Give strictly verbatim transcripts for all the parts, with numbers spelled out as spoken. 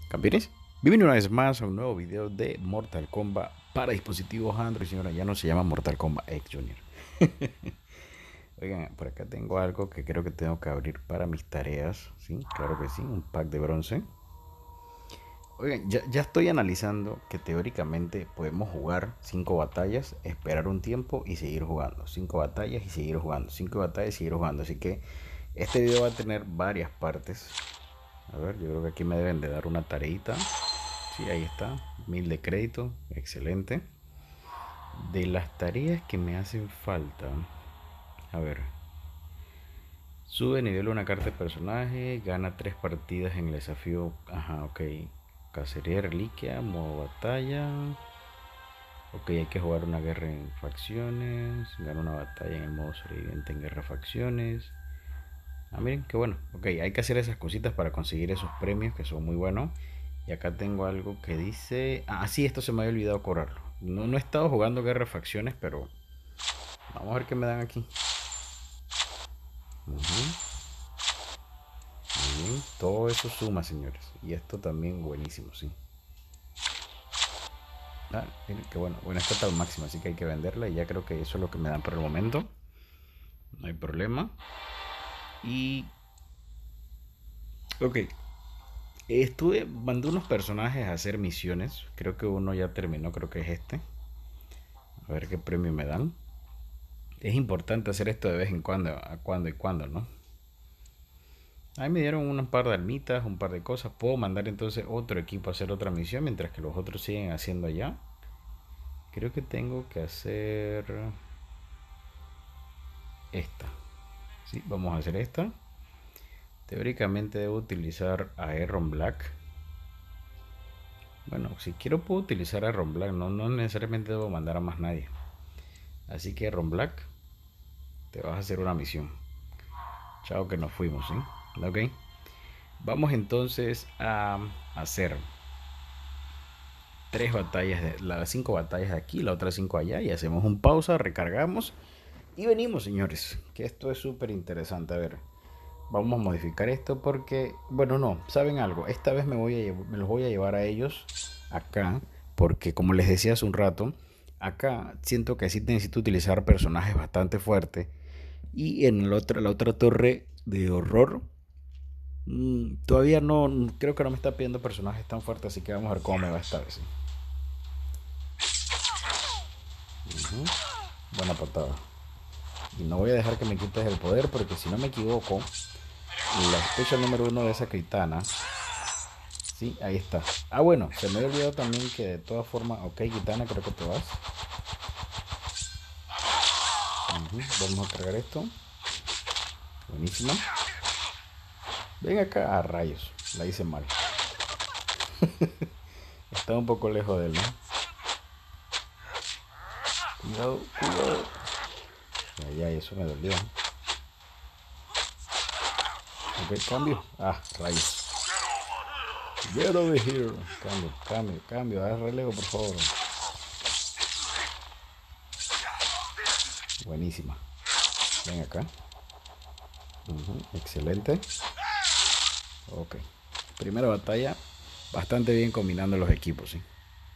¿Campeones? Bienvenido una vez más a un nuevo video de Mortal Kombat para dispositivos Android, señora. Ya no se llama Mortal Kombat X Junior. Oigan, por acá tengo algo que creo que tengo que abrir para mis tareas. Sí, claro que sí, un pack de bronce. Oigan, ya, ya estoy analizando que teóricamente podemos jugar cinco batallas, esperar un tiempo y seguir jugando. Cinco batallas y seguir jugando. Cinco batallas y seguir jugando. Así que este video va a tener varias partes. A ver, yo creo que aquí me deben de dar una tareita. Sí, ahí está, mil de crédito, excelente. De las tareas que me hacen falta, a ver, sube nivel una carta de personaje, gana tres partidas en el desafío. Ajá, ok. Cacería de reliquia, modo batalla. Ok, hay que jugar una guerra en facciones, gana una batalla en el modo sobreviviente en guerra facciones. Ah, miren, qué bueno. Ok, hay que hacer esas cositas para conseguir esos premios que son muy buenos. Y acá tengo algo que dice... Ah, sí, esto se me había olvidado cobrarlo. No, no he estado jugando guerra de facciones, pero... Vamos a ver qué me dan aquí. Uh -huh. Muy bien, todo eso suma, señores. Y esto también buenísimo, sí. Ah, miren, qué bueno. Bueno, esta está al máximo, así que hay que venderla. Y ya creo que eso es lo que me dan por el momento. No hay problema. Y... Ok. Estuve, mandé unos personajes a hacer misiones. Creo que uno ya terminó, creo que es este. A ver qué premio me dan. Es importante hacer esto de vez en cuando, a cuando y cuando, ¿no? Ahí me dieron un par de almitas, un par de cosas. Puedo mandar entonces otro equipo a hacer otra misión mientras que los otros siguen haciendo allá. Creo que tengo que hacer esta. Sí, vamos a hacer esta. Teóricamente debo utilizar a Erron Black. Bueno, si quiero puedo utilizar a Erron Black. No, no necesariamente debo mandar a más nadie. Así que Erron Black, te vas a hacer una misión. Chao que nos fuimos, ¿sí? Ok. Vamos entonces a hacer tres batallas, de, las cinco batallas de aquí, las otras cinco allá, y hacemos un pausa, recargamos y venimos, señores, que esto es súper interesante. A ver, vamos a modificar esto porque, bueno, no, ¿saben algo? Esta vez me, voy a, me los voy a llevar a ellos acá, porque como les decía hace un rato, acá siento que sí necesito utilizar personajes bastante fuertes, y en la otra, la otra torre de horror, Mm, todavía no, creo que no me está pidiendo personajes tan fuertes, así que vamos a ver cómo me va esta vez. ¿Sí? Uh-huh. Buena patada. Y no voy a dejar que me quites el poder porque si no me equivoco, la especial número uno de esa Kitana. Sí, ahí está. Ah, bueno, se me había olvidado también que de todas formas, ok, Kitana, creo que te vas. Uh-huh. Vamos a cargar esto. Buenísima. Ven acá, a rayos, la hice mal. Está un poco lejos de él, ¿no? Cuidado, cuidado. Ya, ya, eso me dolió. Ok, cambio. Ah, rayos. Get over here. Cambio, cambio, cambio. Haz relevo, por favor. Buenísima. Ven acá. Uh-huh. Excelente. Ok. Primera batalla. Bastante bien combinando los equipos, ¿sí?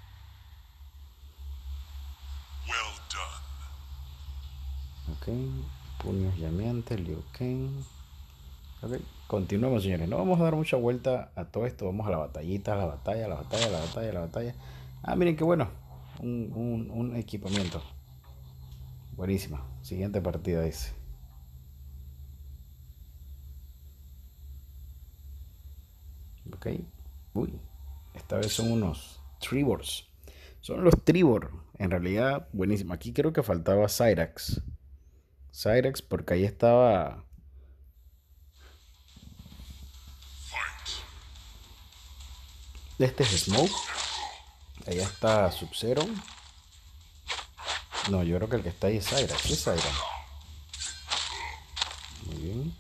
Ok. Puños llameantes, Liu Kang. Ok. Continuamos, señores. No vamos a dar mucha vuelta a todo esto. Vamos a la batallita, a la batalla, a la batalla, a la batalla, a la batalla. Ah, miren qué bueno. Un, un, un equipamiento. Buenísima. Siguiente partida dice. Ok. Uy. Esta vez son unos Tribors. Son los Tribor. En realidad, buenísimo. Aquí creo que faltaba Cyrax. Cyrax porque ahí estaba... Este es Smoke. Allá está Sub-Zero. No, yo creo que el que está ahí es Cyrax. ¿Qué es Cyrax? Muy bien.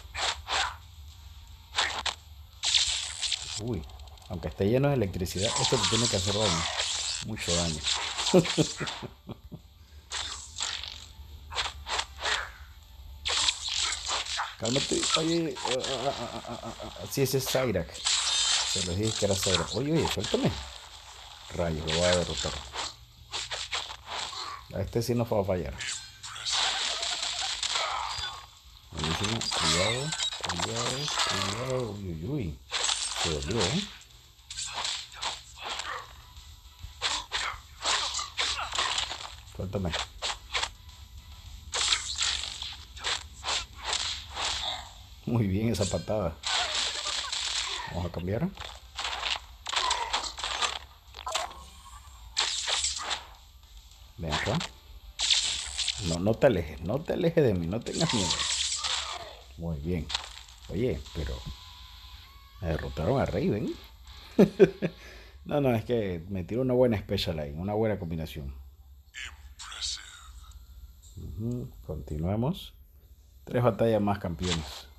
Uy. Aunque esté lleno de electricidad, esto te tiene que hacer daño. Mucho daño. Cálmate. Oye. Uh, uh, uh, uh, uh, uh. Sí, ese es Cyrax. Se los dije que era cero. Oye, oye, suéltame. Rayos, lo voy a derrotar. A este sí no va a fallar. Buenísimo. Cuidado. Cuidado. Cuidado. Uy, uy, uy. Se dolió, ¿eh? Suéltame. Muy bien esa patada. Vamos a cambiar. Ven acá. No, no te alejes, no te alejes de mí, no tengas miedo. Muy bien. Oye, pero me derrotaron a Raven. No, no, es que me tiró una buena special ahí, una buena combinación. Ujú, continuemos. Tres batallas más, campeones.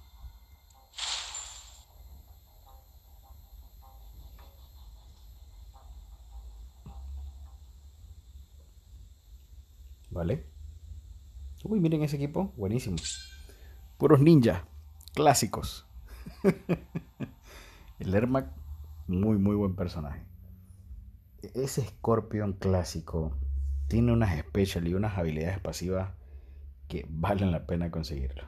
¿Vale? Uy, miren ese equipo, buenísimo. Puros ninjas, clásicos. El Ermac, muy, muy buen personaje. Ese Scorpion clásico tiene unas special y unas habilidades pasivas que valen la pena conseguirlo.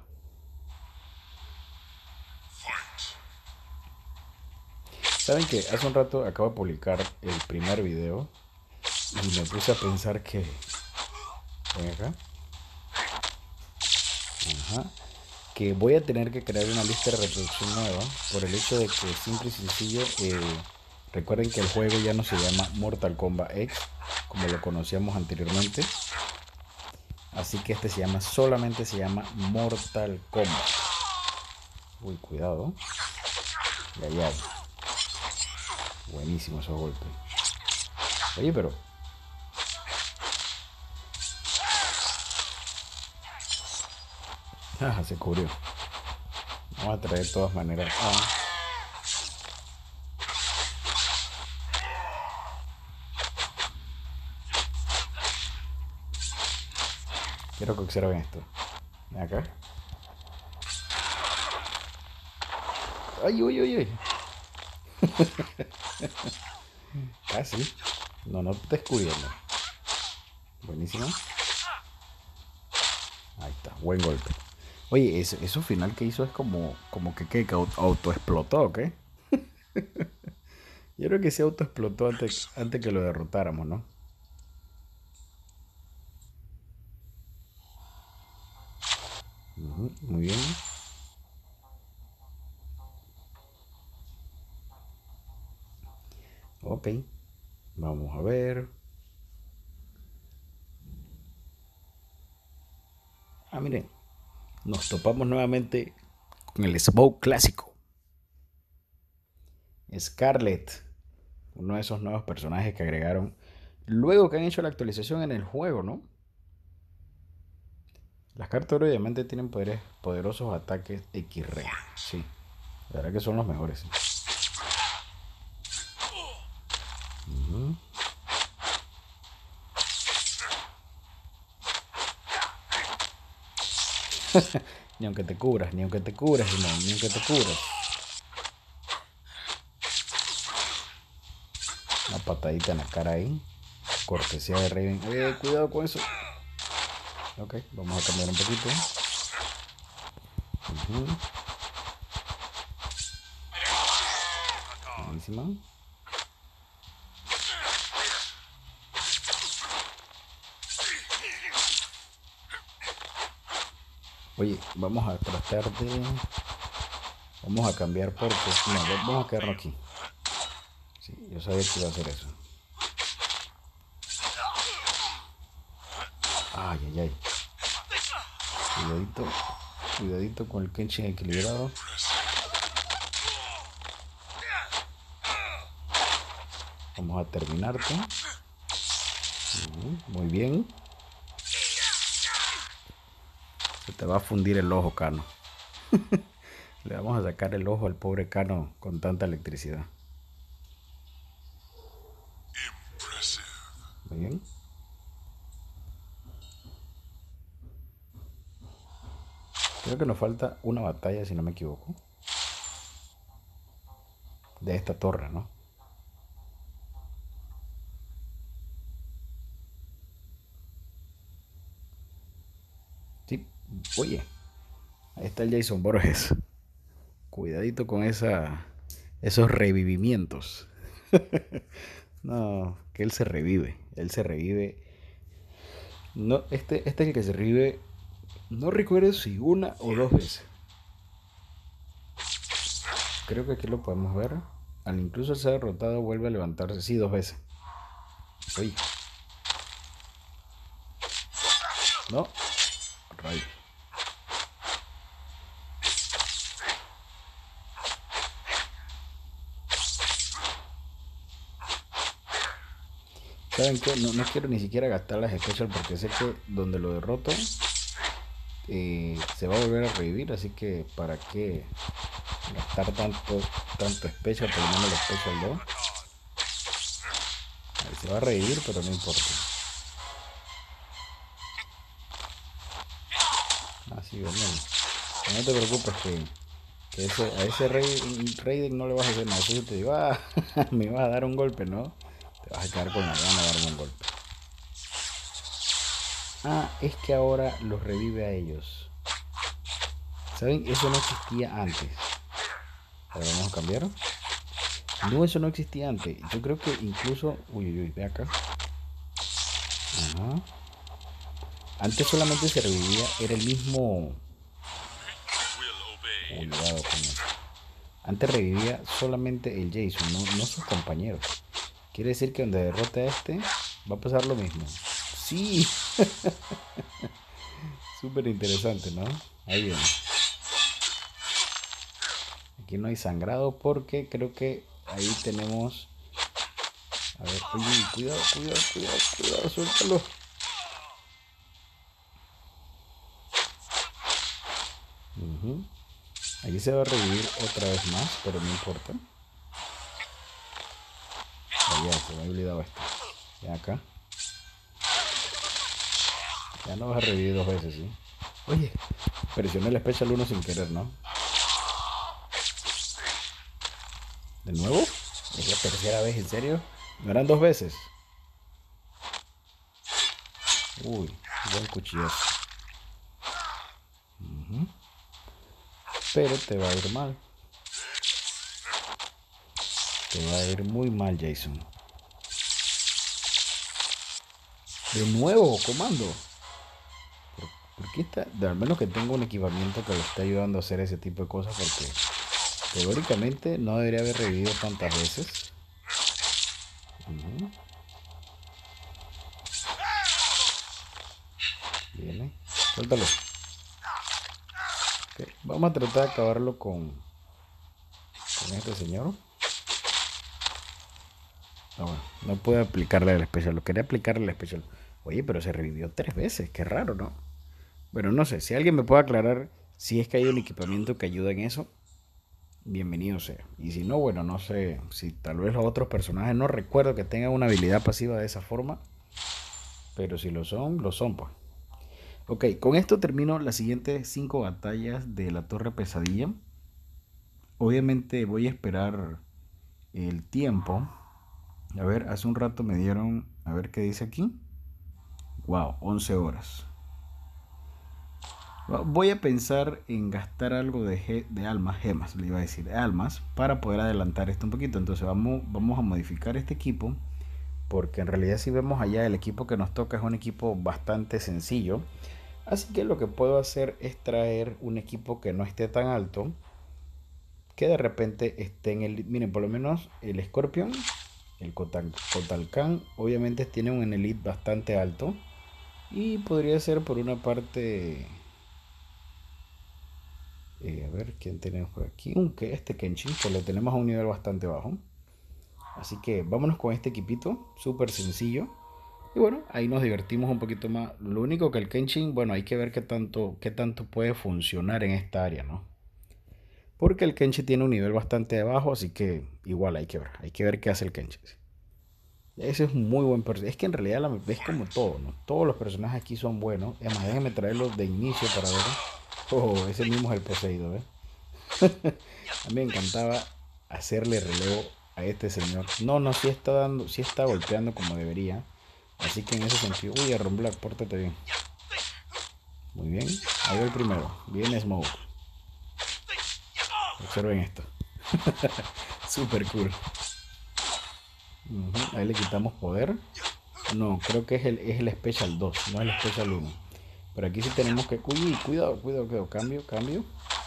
Saben que hace un rato acabo de publicar el primer video y me puse a pensar que... Ven acá. Ajá. Que voy a tener que crear una lista de reproducción nueva por el hecho de que simple y sencillo, eh, recuerden que el juego ya no se llama Mortal Kombat X como lo conocíamos anteriormente, así que este se llama, solamente se llama Mortal Kombat. Uy, cuidado. Ya, ya. Buenísimo esos golpes. Oye, pero... Ah, se cubrió. Vamos a traer de todas maneras. Ah. Quiero que observen esto. Ven acá. Ay, uy, uy, uy. Casi. No, no te descubriendo. Buenísimo. Ahí está, buen golpe. Oye, eso, eso final que hizo es como, como que, que, que auto explotó, ¿ok? Yo creo que se auto explotó antes, antes que lo derrotáramos, ¿no? Ujú, muy bien. Ok. Vamos a ver. Ah, miren. Nos topamos nuevamente con el Smoke clásico. Scarlet. Uno de esos nuevos personajes que agregaron luego que han hecho la actualización en el juego, ¿no? Las cartas oro y diamante tienen poderes, poderosos ataques X R. Sí, la verdad que son los mejores. Uh-huh. Ni aunque te cubras, ni aunque te cubras, no, ni aunque te cubras. Una patadita en la cara ahí. Cortesía de Raven. Eh, cuidado con eso. Ok, vamos a cambiar un poquito. Uh-huh. Buenísima. Oye, vamos a tratar de... Vamos a cambiar porque... No, vamos a quedarnos aquí. Sí, yo sabía que iba a hacer eso. Ay, ay, ay. Cuidadito. Cuidadito con el Kenshin equilibrado. Vamos a terminarte. Uh, muy bien. Se te va a fundir el ojo, Cano. Le vamos a sacar el ojo al pobre Cano con tanta electricidad. Muy bien. Creo que nos falta una batalla, si no me equivoco. de esta torre, ¿no? Sí, oye, ahí está el Jason Borges. Cuidadito con esa, esos revivimientos. No, que él se revive. Él se revive. No, este, este es el que se revive. No recuerdo si una o dos veces. Creo que aquí lo podemos ver. Al incluso ser derrotado vuelve a levantarse. Sí, dos veces. Uy, no. Rayo. ¿Saben qué? No, no quiero ni siquiera gastar las special porque sé que donde lo derroto eh, se va a volver a revivir. Así que para qué gastar tanto, tanto special, por lo menos el special dos. Ahí se va a revivir, pero no importa. Así, bien. No te preocupes que, que ese, a ese rey, Raiden no le vas a hacer nada. Entonces te digo, ah, me vas a dar un golpe, ¿no? Te vas a quedar con la gana de darme un golpe. Ah, es que ahora los revive a ellos. ¿Saben? Eso no existía antes. Ahora vamos a cambiar. No, eso no existía antes. Yo creo que incluso... Uy, uy, uy, ve acá. Ajá. Antes solamente se revivía, era el mismo... Cuidado con eso. Antes revivía solamente el Jason, no, no sus compañeros. Quiere decir que donde derrote a este, va a pasar lo mismo. Sí. Súper interesante, ¿no? Ahí viene. Aquí no hay sangrado porque creo que ahí tenemos... A ver, oye, cuidado, cuidado, cuidado, cuidado, suéltalo. Uh-huh. Aquí se va a revivir otra vez más, pero no importa. Oh, ya, se me ha olvidado esto. Ya acá. Ya no vas a revivir dos veces, ¿sí? Oye, presioné el Special uno sin querer, ¿no? ¿De nuevo? Es la tercera vez, ¿en serio? ¿No eran dos veces? Uy, buen cuchillazo. Uh-huh. Pero te va a ir mal. Te va a ir muy mal, Jason. De nuevo, comando. ¿Por, por qué está? De, al menos que tenga un equipamiento que le esté ayudando a hacer ese tipo de cosas, porque teóricamente no debería haber revivido tantas veces. Uh-huh. Viene. Suéltalo. Okay. Vamos a tratar de acabarlo con, con este señor. No, bueno, no puedo aplicarle el especial. Lo quería aplicarle el especial. Oye, pero se revivió tres veces. Qué raro, ¿no? Bueno, no sé. Si alguien me puede aclarar si es que hay un equipamiento que ayuda en eso, bienvenido sea. Y si no, bueno, no sé. Si tal vez los otros personajes no recuerdo que tengan una habilidad pasiva de esa forma. Pero si lo son, lo son, pues. Ok, con esto termino las siguientes cinco batallas de la Torre Pesadilla. Obviamente voy a esperar el tiempo. A ver, hace un rato me dieron... A ver qué dice aquí. Wow, once horas. Voy a pensar en gastar algo de, ge de almas, gemas, le iba a decir, almas, para poder adelantar esto un poquito. Entonces vamos, vamos a modificar este equipo. Porque en realidad si vemos allá el equipo que nos toca es un equipo bastante sencillo. Así que lo que puedo hacer es traer un equipo que no esté tan alto. Que de repente esté en el... Miren, por lo menos el Scorpion, el Kotal, Kotalkan, obviamente tiene un elite bastante alto. Y podría ser por una parte... Eh, a ver, ¿quién tenemos por aquí? Un que este Kenshin, que lo tenemos a un nivel bastante bajo. Así que vámonos con este equipito, súper sencillo. Y bueno, ahí nos divertimos un poquito más. Lo único que el Kenshin, bueno, hay que ver qué tanto, qué tanto puede funcionar en esta área, ¿no? Porque el Kenshin tiene un nivel bastante bajo, así que igual hay que ver. Hay que ver qué hace el Kenshin. Ese es un muy buen personaje. Es que en realidad la, es como todo, ¿no? Todos los personajes aquí son buenos. Además, déjenme traerlos de inicio para ver. Oh, ese mismo es el poseído, ¿eh? A mí me encantaba hacerle relevo a este señor. No, no, sí está dando, sí está golpeando como debería. Así que en ese sentido... Uy, Aaron Black, pórtate bien. Muy bien. Ahí va el primero. Bien Smoke. Observen esto. Super cool. Uh-huh. Ahí le quitamos poder. No, creo que es el, es el Special dos, no es el Special uno. Pero aquí sí tenemos que... Uy, cuidado, cuidado, cuidado. Cambio, cambio.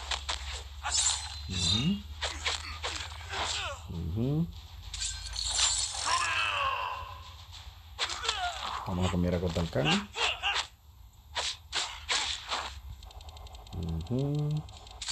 Uh-huh. Uh-huh. Vamos a cambiar a Kotal Kahn. Uh-huh.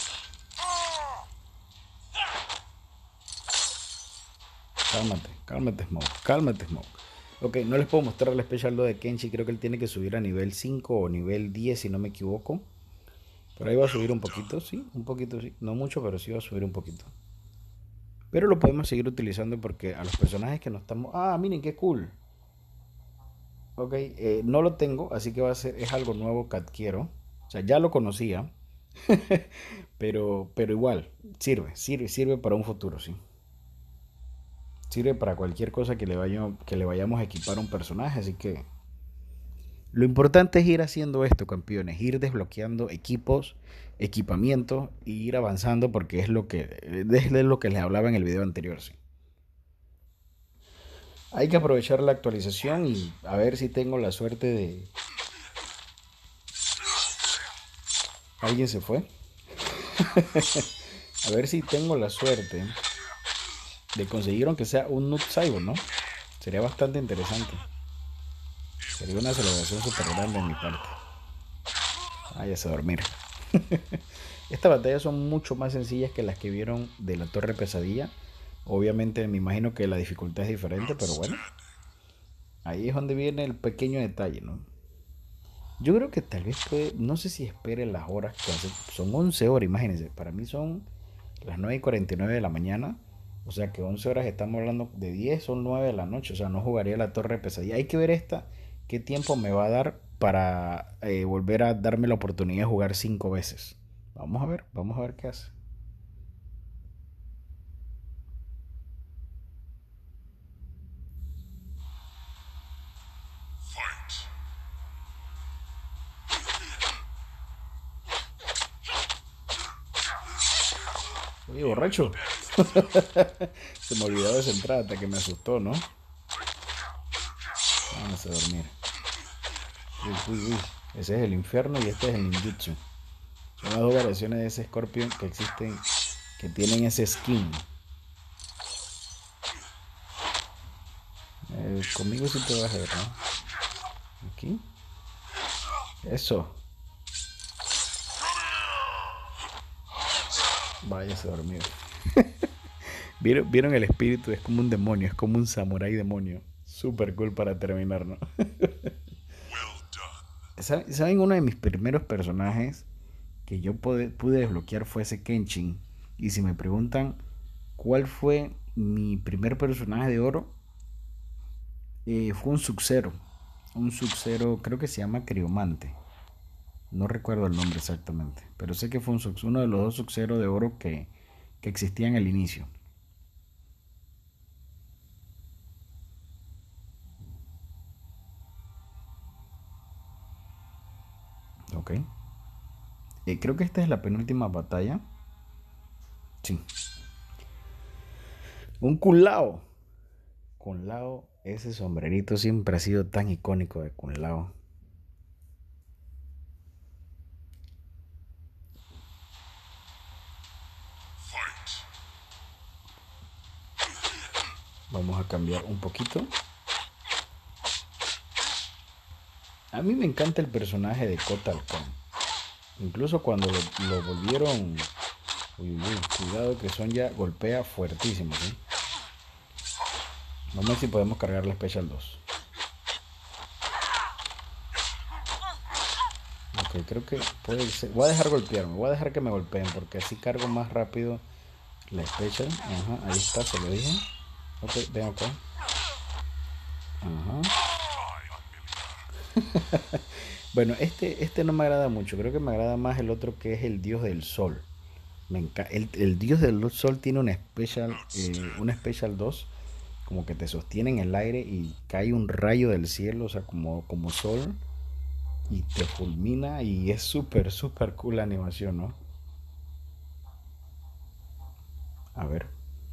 Cálmate, cálmate Smoke, cálmate Smoke. Ok, no les puedo mostrar el Special dos de Kenshi. Creo que él tiene que subir a nivel cinco o nivel diez si no me equivoco. Por ahí va a subir un poquito, sí, un poquito sí. No mucho, pero sí va a subir un poquito. Pero lo podemos seguir utilizando porque a los personajes que no estamos... Ah, miren qué cool. Ok, eh, no lo tengo, así que va a ser, es algo nuevo que adquiero. O sea, ya lo conocía. pero, pero igual, sirve, sirve, sirve para un futuro, sí. Sirve para cualquier cosa que le, vaya, que le vayamos a equipar a un personaje, así que... Lo importante es ir haciendo esto, campeones, ir desbloqueando equipos, equipamientos e ir avanzando porque es lo que, es lo que les hablaba en el video anterior, sí. Hay que aprovechar la actualización y a ver si tengo la suerte de... ¿Alguien se fue? A ver si tengo la suerte de conseguir aunque sea un Noob Saibot, ¿no? Sería bastante interesante. Sería una celebración súper grande en mi parte. Váyase a dormir. Estas batallas son mucho más sencillas que las que vieron de la Torre Pesadilla. Obviamente me imagino que la dificultad es diferente, pero bueno. Ahí es donde viene el pequeño detalle, ¿no? Yo creo que tal vez puede, no sé si espere las horas que hace. Son once horas, imagínense. Para mí son las nueve y cuarenta y nueve de la mañana. O sea que once horas, estamos hablando de diez, son nueve de la noche. O sea, no jugaría la Torre Pesadilla. Hay que ver esta, qué tiempo me va a dar para eh, volver a darme la oportunidad de jugar cinco veces. Vamos a ver, vamos a ver qué hace. Oye, borracho. Se me olvidó esa entrada hasta que me asustó, ¿no? Vamos a dormir. Uy, uy, uy. Ese es el infierno y este es el ninjutsu. Son las dos variaciones de ese Scorpion que existen, que tienen ese skin. Eh, conmigo sí te vas a ver, ¿no? Aquí. Eso. Váyase a dormir. ¿Vieron, ¿Vieron el espíritu? Es como un demonio, es como un samurái demonio. Super cool para terminar, ¿no? ¿Saben, ¿Saben? Uno de mis primeros personajes que yo pude, pude desbloquear fue ese Kenshin. Y si me preguntan cuál fue mi primer personaje de oro, eh, fue un Sub-Zero. Un Sub-Zero, creo que se llama Criomante. No recuerdo el nombre exactamente, pero sé que fue un Sub, uno de los dos Sub-Zero de oro que, que existían al inicio. Ok. Eh, creo que esta es la penúltima batalla. Sí. Un Kun Lao. Kun Lao, ese sombrerito siempre ha sido tan icónico de Kun Lao. Vamos a cambiar un poquito. A mí me encanta el personaje de Kotal Kahn. Incluso cuando lo, lo volvieron... Uy, uy, cuidado que Son ya golpea fuertísimo, ¿sí? Vamos a ver si podemos cargar la Special dos. Ok, creo que puede ser. Voy a dejar golpearme, voy a dejar que me golpeen porque así cargo más rápido la Special. Ajá, ahí está, se lo dije. Ok, ven acá. Ajá. Bueno, este, este no me agrada mucho. Creo que me agrada más el otro que es el dios del sol. Me enca- el, el dios del sol tiene una special, eh, una special dos, como que te sostiene en el aire y cae un rayo del cielo, o sea, como, como sol, y te fulmina y es súper, súper cool la animación, ¿no? A ver.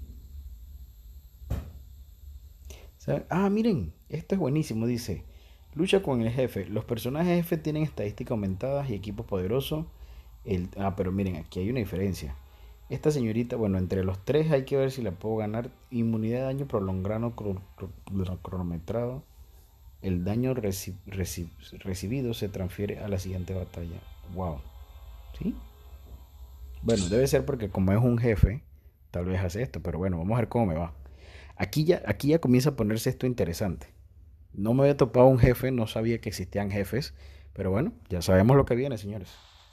¿Sabe? Ah, miren, esto es buenísimo, dice. Lucha con el jefe. Los personajes jefe tienen estadísticas aumentadas y equipo poderoso. El, ah, pero miren, aquí hay una diferencia. Esta señorita, bueno, entre los tres hay que ver si la puedo ganar. Inmunidad de daño prolongado, cro- cro- cronometrado. El daño reci- reci- recibido se transfiere a la siguiente batalla. Wow. ¿Sí? Bueno, debe ser porque como es un jefe, tal vez hace esto, pero bueno, vamos a ver cómo me va. Aquí ya, aquí ya comienza a ponerse esto interesante. No me había topado un jefe, no sabía que existían jefes, pero bueno, ya sabemos lo que viene, señores.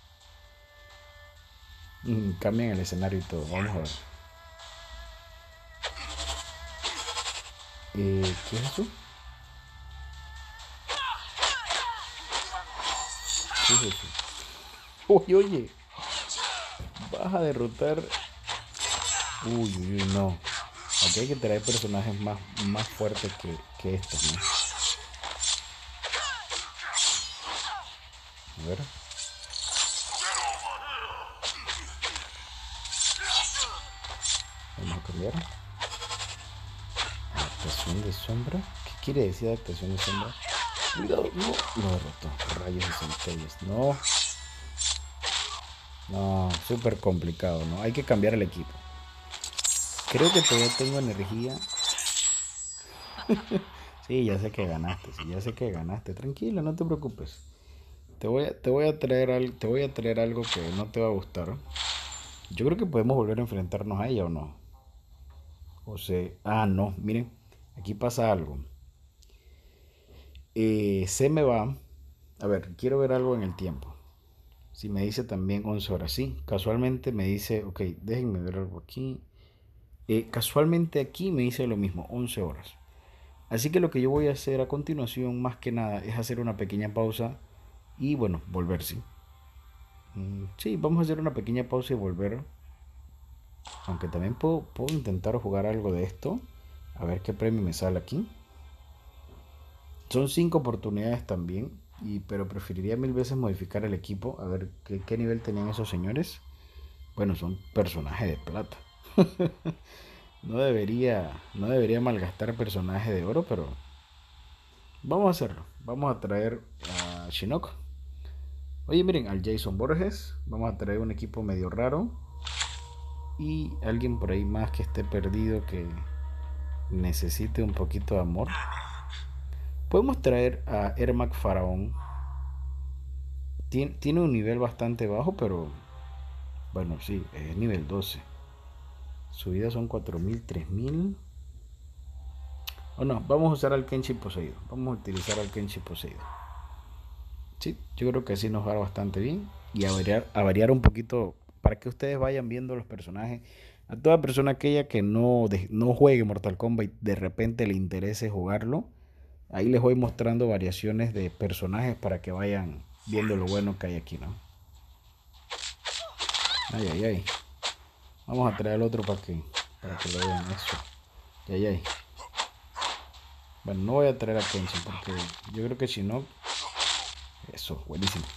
Mm, cambian el escenario y todo, vamos a ver. Eh, ¿Qué es eso? ¿Qué es eso? Oye, oye, vas a derrotar. Uy, uy, uy, no. Aquí hay que traer personajes más, más fuertes que, que estos, ¿no? A ver, vamos a cambiar. Adaptación de sombra. ¿Qué quiere decir adaptación de sombra? Cuidado, no. Lo derrotó. Rayos y centellas. No, no, súper complicado, ¿no? Hay que cambiar el equipo. Creo que todavía tengo energía. Sí, ya sé que ganaste, sí, ya sé que ganaste. Tranquilo, no te preocupes. Te voy a, te voy a traer al- te voy a traer algo que no te va a gustar. Yo creo que podemos volver a enfrentarnos a ella o no. O sea, ah, no, miren, aquí pasa algo. Eh, se me va. A ver, quiero ver algo en el tiempo. Si me dice también once horas, sí. Casualmente me dice, ok, déjenme ver algo aquí. Eh, casualmente aquí me dice lo mismo, once horas. Así que lo que yo voy a hacer a continuación, más que nada, es hacer una pequeña pausa y bueno, volver, sí. Mm, sí, vamos a hacer una pequeña pausa y volver. Aunque también puedo, puedo intentar jugar algo de esto. A ver qué premio me sale aquí. Son cinco oportunidades también. Y, pero preferiría mil veces modificar el equipo. A ver qué, qué nivel tenían esos señores. Bueno, son personajes de plata. No debería, no debería malgastar personajes de oro, pero vamos a hacerlo. Vamos a traer a Shinnok. Oye, miren, al Jason Borges. Vamos a traer un equipo medio raro. Y alguien por ahí más que esté perdido, que necesite un poquito de amor. Podemos traer a Ermac Faraón. Tien- tiene un nivel bastante bajo, pero bueno, sí, es nivel doce. Su vida son cuatro mil, tres mil. O no, vamos a usar al Kenshi poseído. Vamos a utilizar al Kenshi poseído. Sí, yo creo que así nos va bastante bien. Y a variar, a variar un poquito para que ustedes vayan viendo los personajes. A toda persona aquella que no, de- no juegue Mortal Kombat y de repente le interese jugarlo, ahí les voy mostrando variaciones de personajes para que vayan viendo lo bueno que hay aquí, ¿no? Ay, ay, ay. Vamos a traer el otro para que, para que lo vean eso. Ay, ay. Bueno, no voy a traer a Kenshin porque yo creo que si no, eso, buenísimo.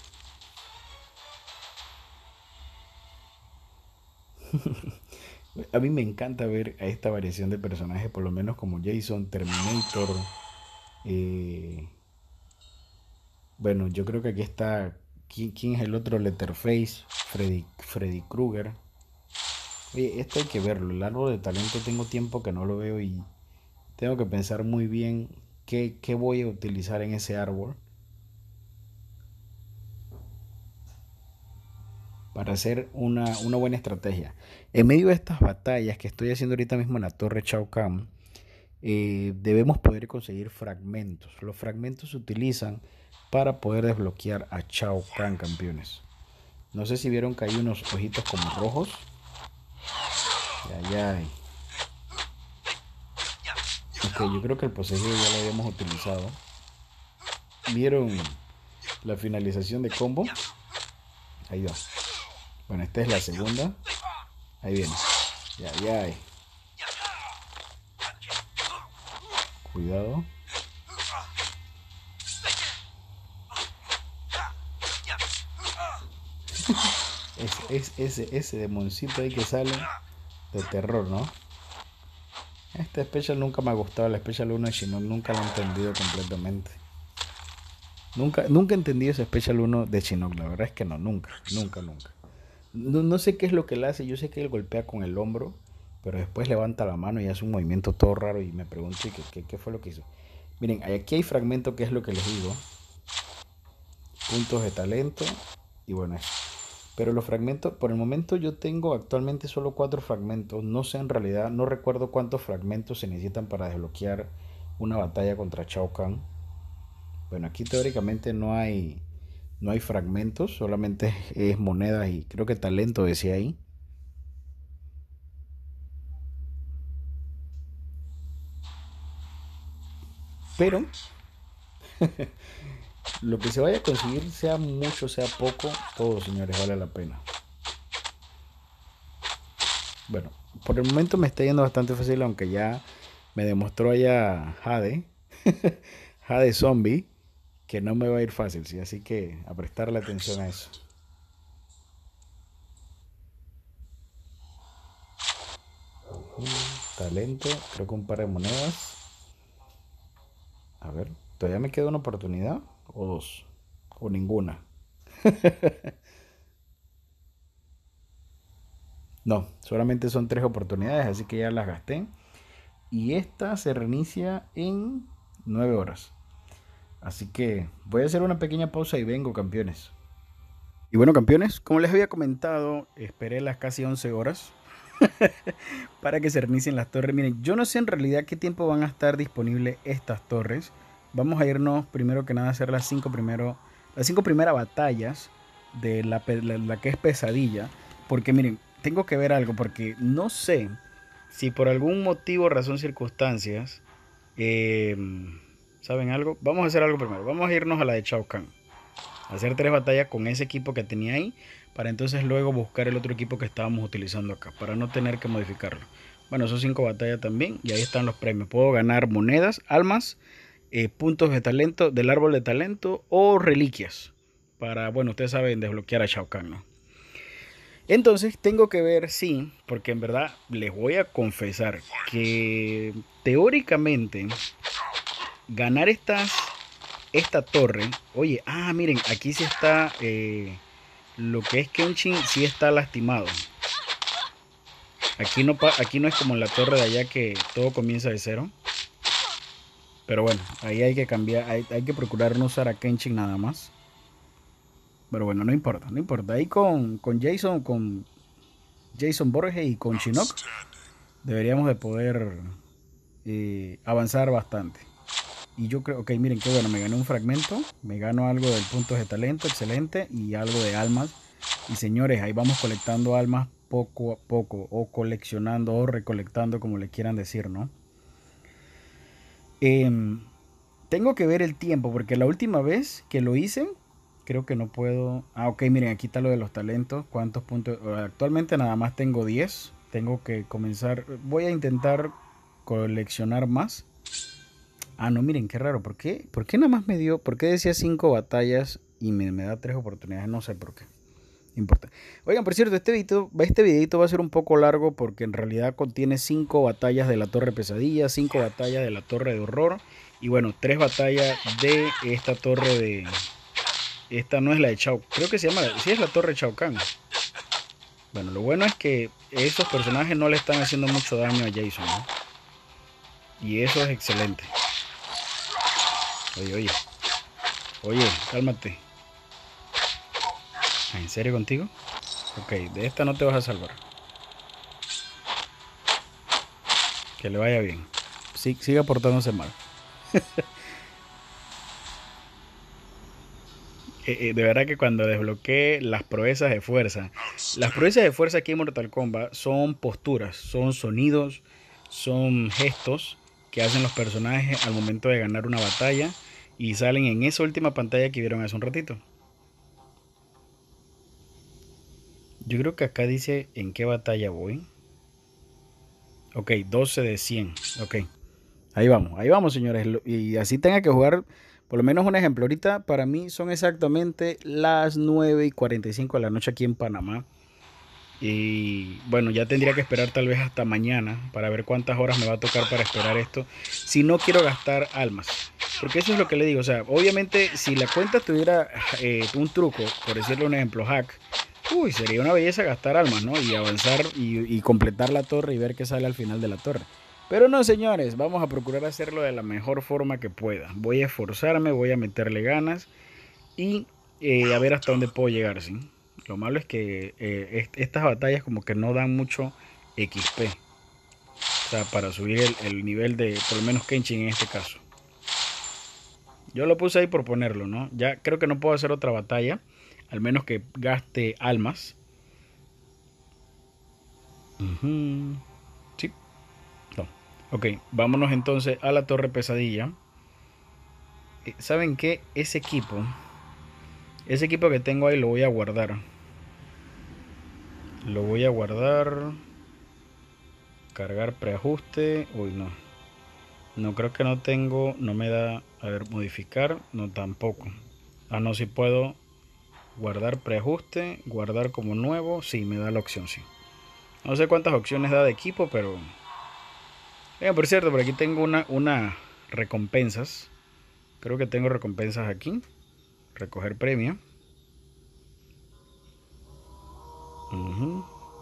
A mí me encanta ver a esta variación de personajes, por lo menos como Jason, Terminator. eh, bueno, yo creo que aquí está. ¿Quién, quién es el otro? Letterface, Freddy, Freddy Krueger. Oye, esto hay que verlo. El árbol de talento tengo tiempo que no lo veo y tengo que pensar muy bien qué, qué voy a utilizar en ese árbol para hacer una, una buena estrategia. En medio de estas batallas que estoy haciendo ahorita mismo en la torre Shao Kahn, eh, debemos poder conseguir fragmentos. Los fragmentos se utilizan para poder desbloquear a Shao Kahn, campeones. No sé si vieron que hay unos ojitos como rojos. Ya, ya. Ok, yo creo que el poseído ya lo habíamos utilizado. ¿Vieron la finalización de combo? Ahí va. Bueno, esta es la segunda. Ahí viene. Ya, ya. Cuidado. Es, es ese, ese demoncito ahí que sale de terror, ¿no? Este special nunca me ha gustado, el special uno de Shinnok nunca lo he entendido completamente. Nunca, nunca he entendido ese special uno de Shinnok, la verdad es que no, nunca, nunca, nunca. No, no sé qué es lo que él hace, yo sé que él golpea con el hombro, pero después levanta la mano y hace un movimiento todo raro y me pregunto ¿qué, qué, qué fue lo que hizo? Miren, aquí hay fragmento que es lo que les digo. Puntos de talento y bueno, eso. Pero los fragmentos, por el momento yo tengo actualmente solo cuatro fragmentos. No sé en realidad, no recuerdo cuántos fragmentos se necesitan para desbloquear una batalla contra Shao Kahn. Bueno, aquí teóricamente no hay, no hay fragmentos, solamente es monedas y creo que talento decía ahí. Pero lo que se vaya a conseguir, sea mucho, sea poco, todo señores vale la pena. Bueno, por el momento me está yendo bastante fácil, aunque ya me demostró allá Jade, Jade Zombie, que no me va a ir fácil, ¿sí? Así que a prestarle atención a eso. Uh, talento, creo que un par de monedas. A ver, ¿todavía me queda una oportunidad? ¿O dos? ¿O ninguna? No, solamente son tres oportunidades, así que ya las gasté. Y esta se reinicia en nueve horas. Así que voy a hacer una pequeña pausa y vengo, campeones. Y bueno, campeones, como les había comentado, esperé las casi once horas para que se reinicien las torres. Miren, yo no sé en realidad qué tiempo van a estar disponibles estas torres. Vamos a irnos primero que nada a hacer las cinco primero, las cinco primeras batallas de la, la, la que es pesadilla. Porque miren, tengo que ver algo, porque no sé si por algún motivo, razón, circunstancias, eh, ¿saben algo? Vamos a hacer algo primero. Vamos a irnos a la de Shao Kahn. Hacer tres batallas con ese equipo que tenía ahí, para entonces luego buscar el otro equipo que estábamos utilizando acá, para no tener que modificarlo. Bueno, son cinco batallas también y ahí están los premios. Puedo ganar monedas, almas, eh, puntos de talento del árbol de talento o reliquias para, bueno, ustedes saben, desbloquear a Shao Kahn, ¿no? Entonces tengo que ver, sí, porque en verdad les voy a confesar que teóricamente ganar estas esta torre, oye, ah, miren, aquí sí está eh, lo que es Kenshin, sí está lastimado. Aquí no, aquí no es como en la torre de allá que todo comienza de cero. Pero bueno, ahí hay que cambiar, hay, hay que procurar no usar a Kenshin nada más. Pero bueno, no importa, no importa. Ahí con, con Jason, con Jason Borges y con Shinnok deberíamos de poder eh, avanzar bastante. Y yo creo, ok, miren qué bueno, me gané un fragmento, me gano algo del puntos de talento, excelente, y algo de almas. Y señores, ahí vamos colectando almas poco a poco, o coleccionando, o recolectando, como le quieran decir, ¿no? Eh, tengo que ver el tiempo, porque la última vez que lo hice, creo que no puedo... Ah, ok, miren, aquí está lo de los talentos, cuántos puntos... Actualmente nada más tengo diez, tengo que comenzar, voy a intentar coleccionar más. Ah, no, miren, qué raro. ¿Por qué? ¿Por qué nada más me dio? ¿Por qué decía cinco batallas y me, me da tres oportunidades? No sé por qué. No importa. Oigan, por cierto, este videito, este videito va a ser un poco largo porque en realidad contiene cinco batallas de la Torre Pesadilla, cinco batallas de la Torre de Horror y bueno, tres batallas de esta torre de... Esta no es la de Shao. Creo que se llama... Sí es la Torre Shao Kahn. Bueno, lo bueno es que esos personajes no le están haciendo mucho daño a Jason, ¿no? Y eso es excelente. Oye, oye. Oye, cálmate. ¿En serio contigo? Ok, de esta no te vas a salvar. Que le vaya bien. Sí, siga portándose mal. eh, eh, de verdad que cuando desbloqueé las proezas de fuerza, las proezas de fuerza aquí en Mortal Kombat son posturas, son sonidos, son gestos que hacen los personajes al momento de ganar una batalla y salen en esa última pantalla que vieron hace un ratito. Yo creo que acá dice en qué batalla voy. Ok, doce de cien. Ok. Ahí vamos, ahí vamos, señores. Y así tenga que jugar, por lo menos un ejemplo. Ahorita para mí son exactamente las nueve y cuarenta y cinco de la noche aquí en Panamá. Y bueno, ya tendría que esperar tal vez hasta mañana para ver cuántas horas me va a tocar para esperar esto. Si no quiero gastar almas. Porque eso es lo que le digo. O sea, obviamente si la cuenta tuviera eh, un truco, por decirle un ejemplo, hack. Uy, sería una belleza gastar almas, ¿no? Y avanzar y, y completar la torre y ver qué sale al final de la torre. Pero no, señores, vamos a procurar hacerlo de la mejor forma que pueda. Voy a esforzarme, voy a meterle ganas y eh, a ver hasta dónde puedo llegar, ¿sí? Lo malo es que eh, est estas batallas como que no dan mucho X P. O sea, para subir el, el nivel de, por lo menos Kenshin en este caso. Yo lo puse ahí por ponerlo, ¿no? Ya creo que no puedo hacer otra batalla. Al menos que gaste almas. Uh-huh. Sí. No. Ok, vámonos entonces a la torre pesadilla. ¿Saben qué? Ese equipo, ese equipo que tengo ahí lo voy a guardar. Lo voy a guardar. Cargar preajuste. Uy, no. No, creo que no tengo. No me da. A ver, modificar. No, tampoco. Ah, no, si puedo guardar preajuste. Guardar como nuevo. Sí, me da la opción, sí. No sé cuántas opciones da de equipo, pero... Venga, por cierto, por aquí tengo una, una recompensas. Creo que tengo recompensas aquí. Recoger premio. Uh-huh.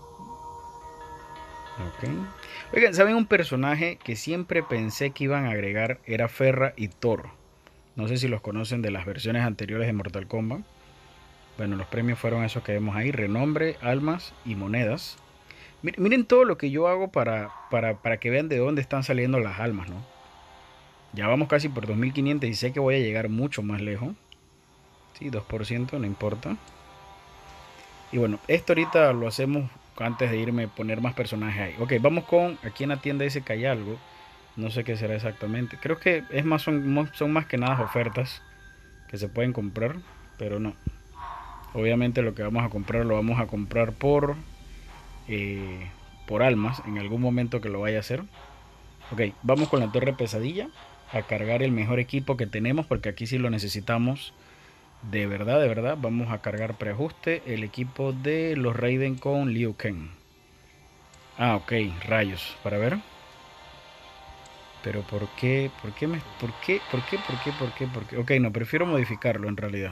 Ok. Oigan, ¿saben un personaje que siempre pensé que iban a agregar? Era Ferra y Thor. No sé si los conocen de las versiones anteriores de Mortal Kombat. Bueno, los premios fueron esos que vemos ahí. Renombre, almas y monedas. Miren todo lo que yo hago para, para, para que vean de dónde están saliendo las almas, ¿no? Ya vamos casi por dos mil quinientos y sé que voy a llegar mucho más lejos. Sí, dos por ciento, no importa. Y bueno, esto ahorita lo hacemos antes de irme a poner más personajes ahí. Ok, vamos con... Aquí en la tienda dice que hay algo. No sé qué será exactamente. Creo que es más, son, son más que nada ofertas que se pueden comprar. Pero no. Obviamente lo que vamos a comprar lo vamos a comprar por... Eh, por almas. En algún momento que lo vaya a hacer. Ok, vamos con la torre pesadilla. A cargar el mejor equipo que tenemos. Porque aquí sí lo necesitamos. De verdad, de verdad, vamos a cargar preajuste el equipo de los Raiden con Liu Kang. Ah, ok, rayos, para ver. Pero ¿por qué? ¿Por qué? Me, ¿Por qué? ¿Por qué? ¿Por qué? ¿Por qué? ¿Por qué? Ok, no, prefiero modificarlo en realidad.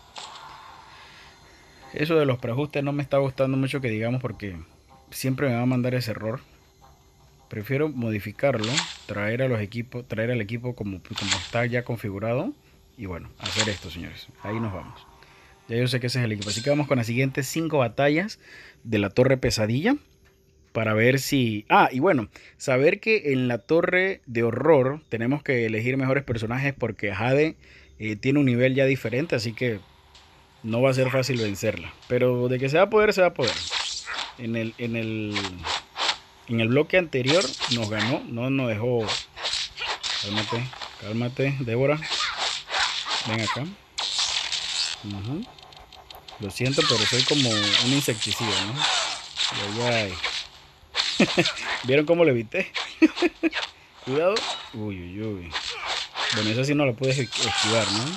Eso de los preajustes no me está gustando mucho que digamos porque siempre me va a mandar ese error. Prefiero modificarlo, traer a los equipos, traer al equipo como, como está ya configurado. Y bueno, hacer esto, señores. Ahí nos vamos. Ya yo sé que ese es el equipo. Así que vamos con las siguientes cinco batallas de la torre pesadilla. Para ver si... Ah, y bueno, saber que en la torre de horror tenemos que elegir mejores personajes porque Jade eh, tiene un nivel ya diferente. Así que no va a ser fácil vencerla. Pero de que se va a poder, se va a poder. En el, en el, en el bloque anterior nos ganó. No nos dejó... Cálmate, cálmate, Débora. Ven acá. Uh-huh. Lo siento, pero soy como un insecticida, ¿no? Ay, ay. ¿Vieron cómo lo evité? Cuidado. Uy, uy, uy. Bueno, esa sí no la puedes esquivar, ¿no?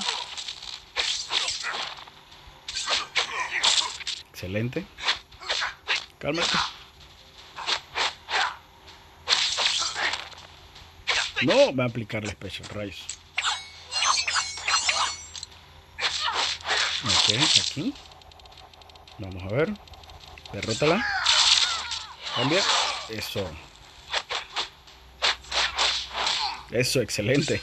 Excelente. Cálmate. No, va a aplicar la special, rayos. Ok, aquí. Vamos a ver. Derrótala. Cambia. Eso. Eso, excelente.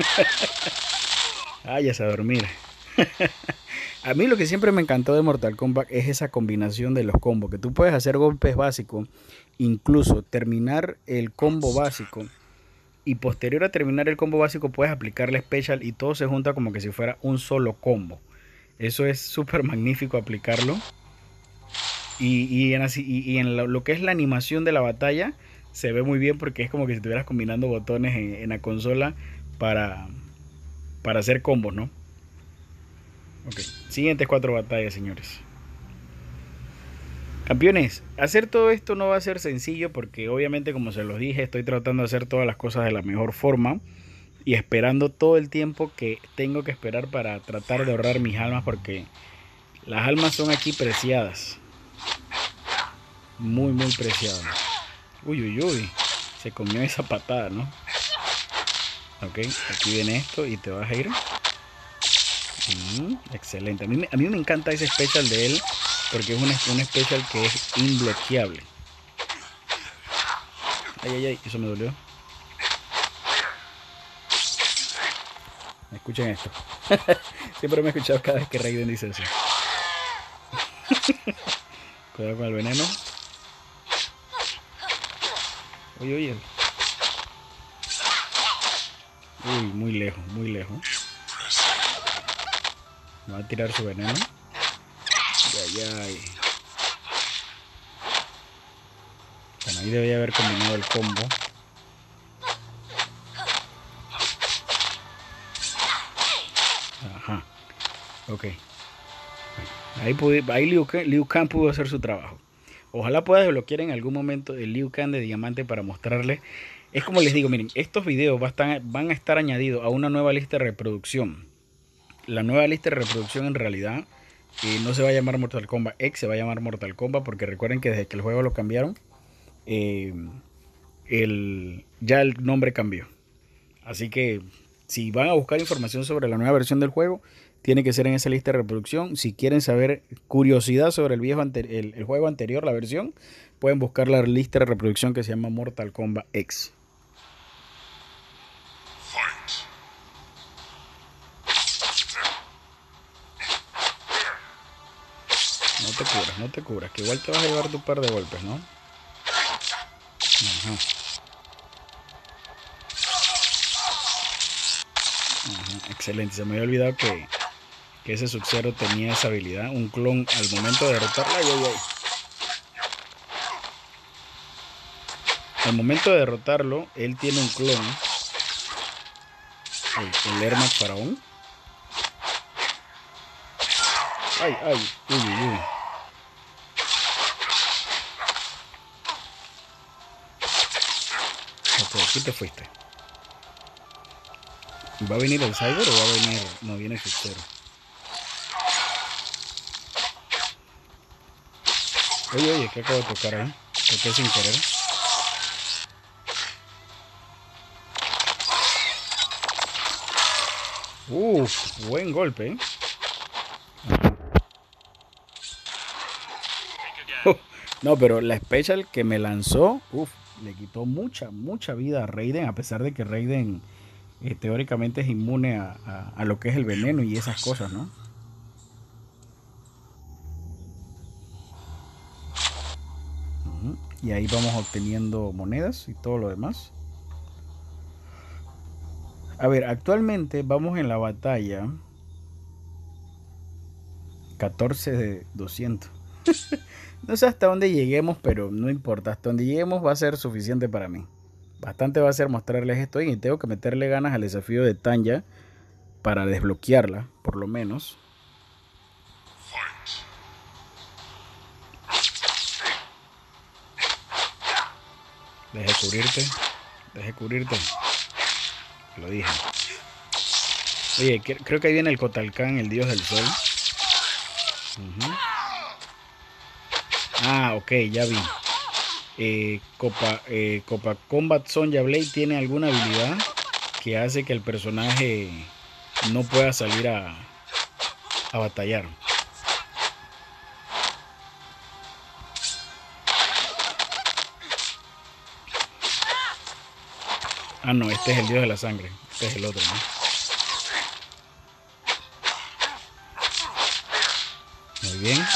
Váyase a dormir. A mí lo que siempre me encantó de Mortal Kombat es esa combinación de los combos. Que tú puedes hacer golpes básicos. Incluso terminar el combo básico. Y posterior a terminar el combo básico puedes aplicarle special. Y todo se junta como que si fuera un solo combo. Eso es súper magnífico aplicarlo. Y, y, en, así, y, y en lo, lo que es la animación de la batalla se ve muy bien porque es como que si estuvieras combinando botones en, en la consola para, para hacer combos, ¿no? Ok, siguientes cuatro batallas, señores. Campeones, hacer todo esto no va a ser sencillo porque obviamente como se los dije estoy tratando de hacer todas las cosas de la mejor forma y esperando todo el tiempo que tengo que esperar para tratar de ahorrar mis almas porque las almas son aquí preciadas, muy muy preciadas. Uy uy uy, se comió esa patada, ¿no? Ok, aquí viene esto y te vas a ir. Mm, excelente, a mí, a mí me encanta ese special de él porque es un, un special que es imbloqueable. Ay, ay, ay, eso me dolió. Escuchen esto. Siempre me he escuchado cada vez que Raiden dice eso. Cuidado con el veneno. Oye, oye. Uy, muy lejos, muy lejos. Va a tirar su veneno. Ay, ay. Bueno, ahí debería haber combinado el combo. Ajá. Ok. Ahí, pude, ahí Liu, Kang, Liu Kang pudo hacer su trabajo. Ojalá pueda desbloquear en algún momento el Liu Kang de diamante para mostrarles. Es como les digo, miren, estos videos van a estar, van a estar añadidos a una nueva lista de reproducción. La nueva lista de reproducción en realidad eh, no se va a llamar Mortal Kombat X, se va a llamar Mortal Kombat porque recuerden que desde que el juego lo cambiaron, eh, el, ya el nombre cambió. Así que si van a buscar información sobre la nueva versión del juego, tiene que ser en esa lista de reproducción. Si quieren saber curiosidad sobre el, viejo ante el, el juego anterior, la versión, pueden buscar la lista de reproducción que se llama Mortal Kombat X. No te curas, no te curas, que igual te vas a llevar tu par de golpes, ¿no? Ajá. Ajá. Excelente, se me había olvidado que, que ese Sub-Zero tenía esa habilidad, un clon al momento de derrotarla. Ay, ay, ay. Al momento de derrotarlo, él tiene un clon, el, el Ermac Faraón. Ay, ay, uy, uy, uy. Ok, aquí te fuiste. ¿Va a venir el Cyber o va a venir? No, viene el Sub-Zero. Oye, oye, ¿qué acabo de tocar ahí? Toqué sin querer. Uf, buen golpe, ¿eh? No, pero la special que me lanzó, uf, le quitó mucha, mucha vida a Raiden, a pesar de que Raiden eh, teóricamente es inmune a, a, a lo que es el veneno y esas cosas, ¿no? Uh-huh. Y ahí vamos obteniendo monedas y todo lo demás. A ver, actualmente vamos en la batalla catorce de doscientos. No sé hasta dónde lleguemos, pero no importa. Hasta donde lleguemos va a ser suficiente para mí. Bastante va a ser mostrarles esto y tengo que meterle ganas al desafío de Tanya para desbloquearla, por lo menos. Deje cubrirte. Deje cubrirte. Lo dije. Oye, creo que ahí viene el Kotalkan, el dios del sol. Uh-huh. Ah, ok, ya vi. Eh, Copa, eh, Copa Combat Sonya Blade tiene alguna habilidad que hace que el personaje no pueda salir a, a batallar. Ah, no, este es el dios de la sangre. Este es el otro, ¿no? Muy bien.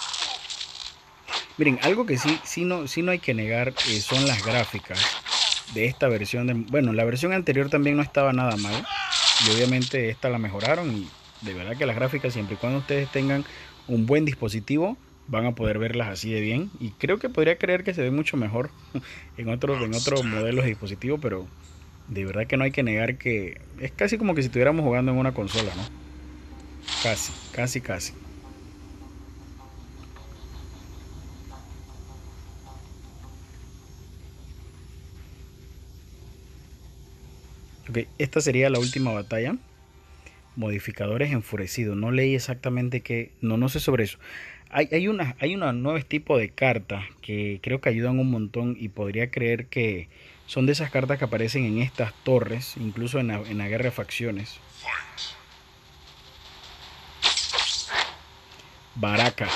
Miren, algo que sí, sí, no, sí no hay que negar eh, son las gráficas de esta versión. De, bueno, la versión anterior también no estaba nada mal. Y obviamente esta la mejoraron. Y de verdad que las gráficas, siempre y cuando ustedes tengan un buen dispositivo, van a poder verlas así de bien. Y creo que podría creer que se ve mucho mejor en otros en otros modelos de dispositivo. Pero de verdad que no hay que negar que es casi como que si estuviéramos jugando en una consola, ¿no? Casi, casi, casi. Ok, esta sería la última batalla. Modificadores enfurecidos. No leí exactamente qué. No, no sé sobre eso. Hay, hay una, hay una nuevo tipo de cartas que creo que ayudan un montón y podría creer que son de esas cartas que aparecen en estas torres, incluso en la, en la guerra de facciones. Baraka.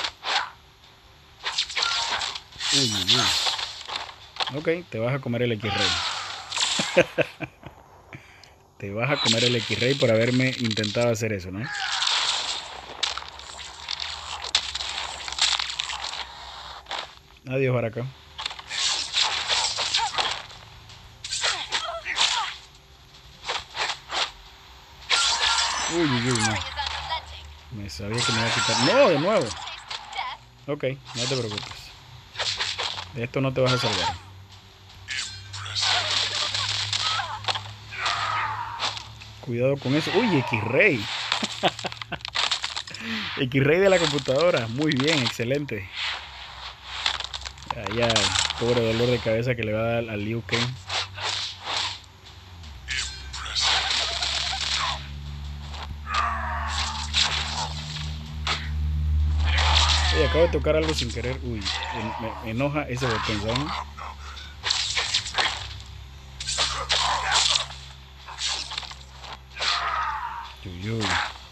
Uy, uy, uy. Ok, te vas a comer el X-Ray. Te vas a comer el X-Ray por haberme intentado hacer eso, ¿no? Adiós, Baraka. Uy, uy, uy, no. Me sabía que me iba a quitar. ¡No, de nuevo! Ok, no te preocupes. De esto no te vas a salvar. Cuidado con eso. ¡Uy, X-Ray! X-Ray de la computadora. Muy bien, excelente. Ya, ya, pobre dolor de cabeza que le va a dar al Liu Kang. Oye, acabo de tocar algo sin querer. Uy, me, me enoja ese botón, ¿saben? Uy, uy.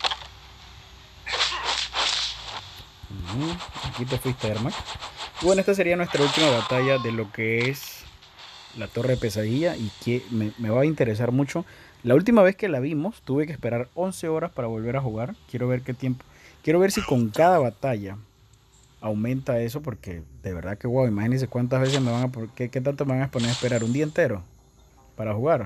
Uh-huh. Aquí te fuiste, Ermac. Bueno, esta sería nuestra última batalla de lo que es la Torre de Pesadilla y que me, me va a interesar mucho. La última vez que la vimos tuve que esperar once horas para volver a jugar. Quiero ver qué tiempo. Quiero ver si con cada batalla aumenta eso, porque de verdad que wow, imagínense cuántas veces me van a qué, qué tanto me van a poner a esperar un día entero para jugar.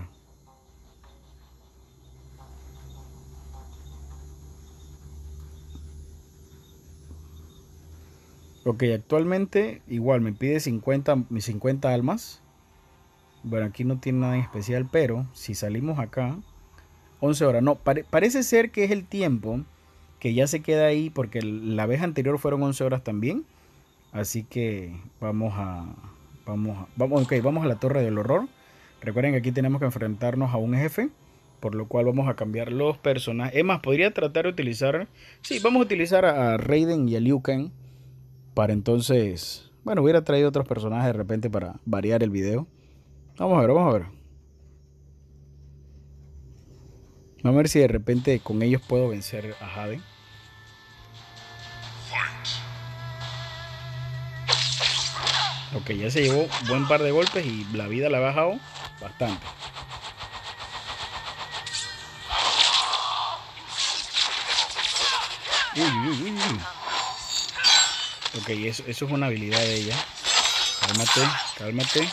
Ok, actualmente igual me pide cincuenta, mis cincuenta almas. Bueno, aquí no tiene nada en especial, pero si salimos acá, once horas. No, pare, parece ser que es el tiempo que ya se queda ahí, porque la vez anterior fueron once horas también. Así que vamos a, vamos a, vamos, okay, vamos a la Torre del Horror. Recuerden que aquí tenemos que enfrentarnos a un jefe, por lo cual vamos a cambiar los personajes. Es más, podría tratar de utilizar, sí, vamos a utilizar a Raiden y a Liu Kang para entonces, bueno, hubiera traído otros personajes de repente para variar el video. Vamos a ver, vamos a ver. Vamos a ver si de repente con ellos puedo vencer a Jade. Ok, ya se llevó buen par de golpes y la vida la ha bajado bastante. Uy, uy, uy, uy. Ok, eso, eso es una habilidad de ella. Cálmate, cálmate.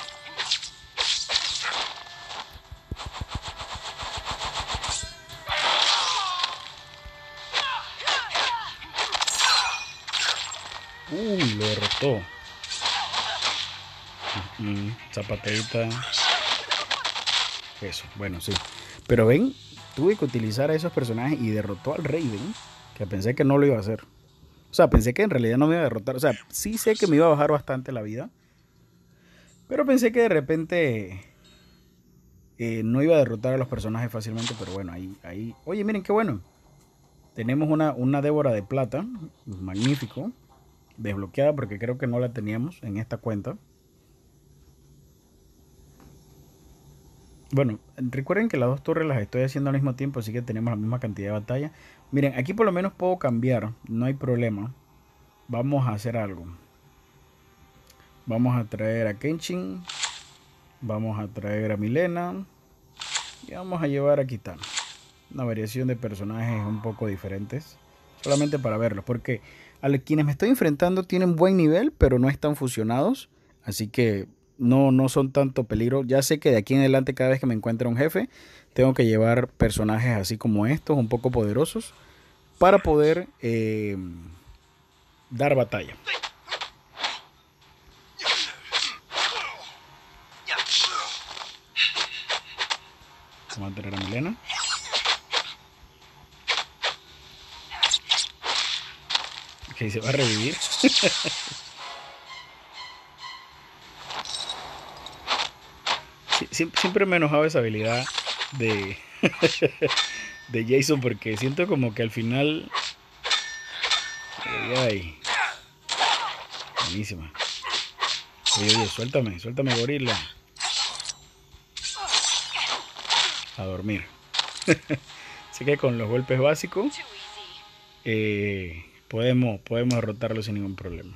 Uy, lo derrotó. Mm, zapateita. Eso, bueno, sí. Pero ven, tuve que utilizar a esos personajes y derrotó al Raiden, que pensé que no lo iba a hacer. O sea, pensé que en realidad no me iba a derrotar. O sea, sí sé que me iba a bajar bastante la vida. Pero pensé que de repente eh, no iba a derrotar a los personajes fácilmente. Pero bueno, ahí, ahí. Oye, miren qué bueno. Tenemos una, una Débora de plata. Magnífico. Desbloqueada porque creo que no la teníamos en esta cuenta. Bueno, recuerden que las dos torres las estoy haciendo al mismo tiempo, así que tenemos la misma cantidad de batalla. Miren, aquí por lo menos puedo cambiar, no hay problema. Vamos a hacer algo. Vamos a traer a Kenshin. Vamos a traer a Milena. Y vamos a llevar a Kitana. Una variación de personajes un poco diferentes. Solamente para verlos, porque a quienes me estoy enfrentando tienen buen nivel, pero no están fusionados. Así que no, no son tanto peligro. Ya sé que de aquí en adelante, cada vez que me encuentre un jefe, tengo que llevar personajes así como estos, un poco poderosos, para poder eh, dar batalla. Vamos a tener a Milena. Ok, se va a revivir. Sie siempre me he enojado esa habilidad de, de Jason, porque siento como que al final... Ay, ay. Buenísima. Oye, oye, suéltame, suéltame, gorila. A dormir. Así que con los golpes básicos eh, podemos, podemos derrotarlo sin ningún problema.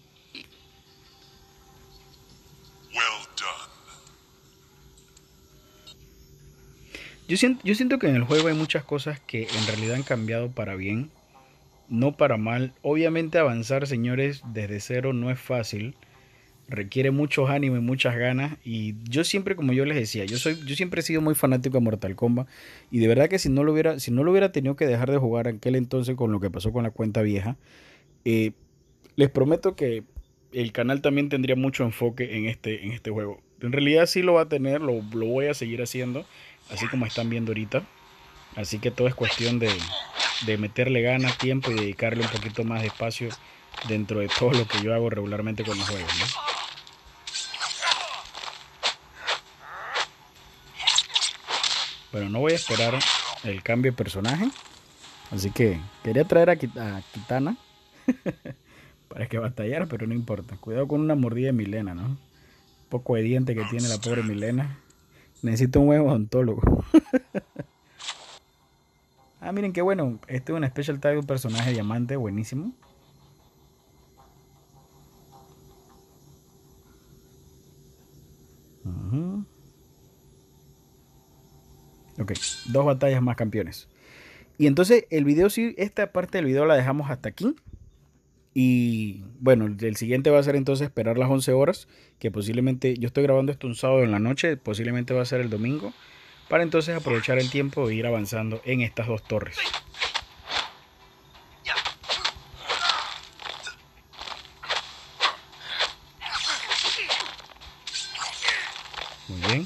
Yo siento, yo siento que en el juego hay muchas cosas que en realidad han cambiado para bien, no para mal. Obviamente avanzar, señores, desde cero no es fácil. Requiere muchos ánimos y muchas ganas. Y yo siempre, como yo les decía, yo soy, yo siempre he sido muy fanático de Mortal Kombat. Y de verdad que si no lo hubiera, si no lo hubiera tenido que dejar de jugar en aquel entonces con lo que pasó con la cuenta vieja, eh, les prometo que el canal también tendría mucho enfoque en este, en este juego. En realidad sí lo va a tener, lo, lo voy a seguir haciendo, así como están viendo ahorita. Así que todo es cuestión de, de meterle ganas, tiempo y dedicarle un poquito más de espacio dentro de todo lo que yo hago regularmente con los juegos, ¿no? Bueno, no voy a esperar el cambio de personaje. Así que quería traer a, a Kitana para que batallara, pero no importa. Cuidado con una mordida de Milena, ¿no? Un poco de diente que tiene la pobre Milena. Necesito un huevo odontólogo. Ah, miren qué bueno. Este es un special tag de un personaje diamante, buenísimo. Uh-huh. Ok, dos batallas más campeones. Y entonces el video sí, esta parte del video la dejamos hasta aquí. Y bueno, el siguiente va a ser entonces esperar las once horas, que posiblemente, yo estoy grabando esto un sábado en la noche, posiblemente va a ser el domingo, para entonces aprovechar el tiempo e ir avanzando en estas dos torres. Muy bien.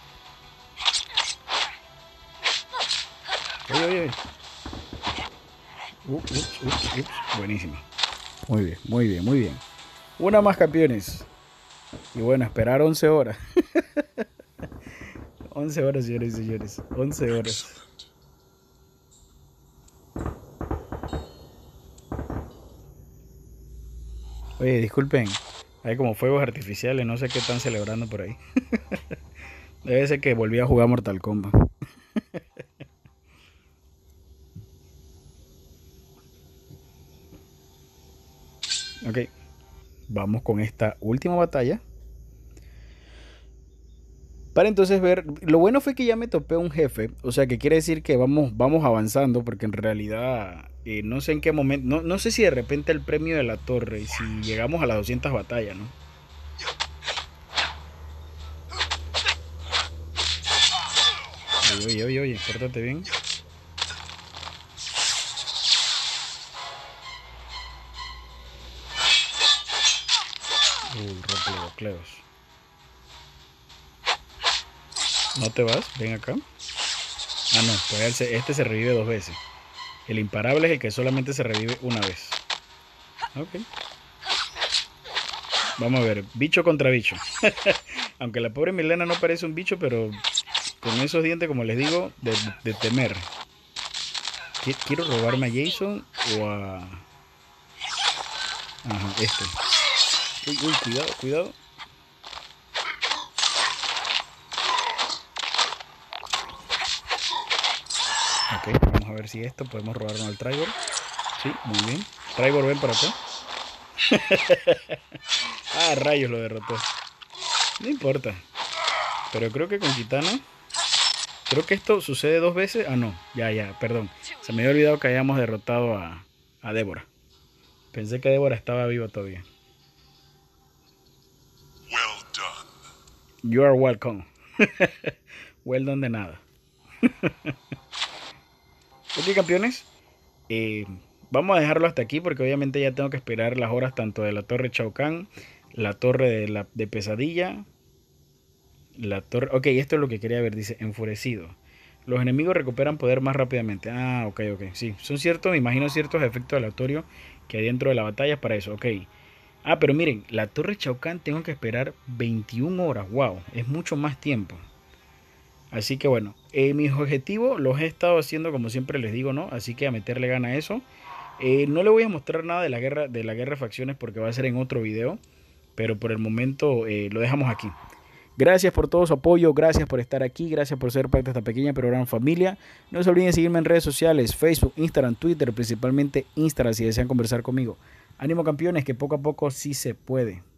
Oye, oye. Ups, ups, ups, ups. Buenísimo. Muy bien, muy bien, muy bien. Una más, campeones. Y bueno, esperar once horas. once horas, señores y señores. once horas. Oye, disculpen. Hay como fuegos artificiales, no sé qué están celebrando por ahí. Debe ser que volví a jugar Mortal Kombat. Ok, vamos con esta última batalla. Para entonces ver, lo bueno fue que ya me topé un jefe, o sea que quiere decir que vamos, vamos avanzando, porque en realidad eh, no sé en qué momento, no, no sé si de repente el premio de la torre, si llegamos a las doscientas batallas, ¿no? Oye, oye, oye, oye, pórtate bien. Uy, rompebocleos. ¿No te vas? Ven acá. Ah, no, pues este se revive dos veces. El imparable es el que solamente se revive una vez. Ok. Vamos a ver, bicho contra bicho. Aunque la pobre Milena no parece un bicho, pero con esos dientes, como les digo, de, de temer. ¿Quiero robarme a Jason o a...? Ajá, este. Uy, uy, cuidado, cuidado. Ok, vamos a ver si esto podemos robarnos al Tribor. Sí, muy bien. Tribor, ven para acá. Ah, rayos, lo derrotó. No importa. Pero creo que con Kitana... Creo que esto sucede dos veces. Ah, no. Ya, ya, perdón. Se me había olvidado que hayamos derrotado a, a Débora. Pensé que Débora estaba viva todavía. Well done. You are welcome. Well done de nada. Ok, campeones. Eh, vamos a dejarlo hasta aquí porque obviamente ya tengo que esperar las horas tanto de la torre Shao Kahn, la torre de, la, de pesadilla, la torre... Ok, esto es lo que quería ver, dice enfurecido. Los enemigos recuperan poder más rápidamente. Ah, ok, ok, sí. Son ciertos, me imagino ciertos efectos aleatorios que hay dentro de la batalla para eso, ok. Ah, pero miren, la torre Shao Kahn tengo que esperar veintiuna horas, wow, es mucho más tiempo. Así que bueno, eh, mis objetivos los he estado haciendo como siempre les digo, ¿no? Así que a meterle gana a eso. Eh, no le voy a mostrar nada de la guerra de la guerra de facciones porque va a ser en otro video, pero por el momento eh, lo dejamos aquí. Gracias por todo su apoyo, gracias por estar aquí, gracias por ser parte de esta pequeña pero gran familia. No se olviden de seguirme en redes sociales, Facebook, Instagram, Twitter, principalmente Instagram si desean conversar conmigo. Ánimo campeones, que poco a poco sí se puede.